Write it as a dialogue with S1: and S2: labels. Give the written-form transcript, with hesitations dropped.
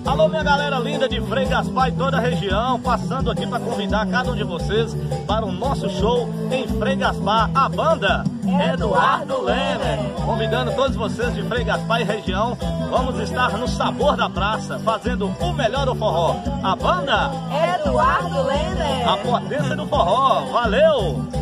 S1: Alô, minha galera linda de Frei Gaspar e toda a região, passando aqui para convidar cada um de vocês para o nosso show em Frei Gaspar, a banda Eduardo Lemer. Convidando todos vocês de Frei Gaspar e região, vamos estar no Sabor da Praça, fazendo o melhor do forró. A banda
S2: Eduardo Lemer,
S1: a potência do forró. Valeu!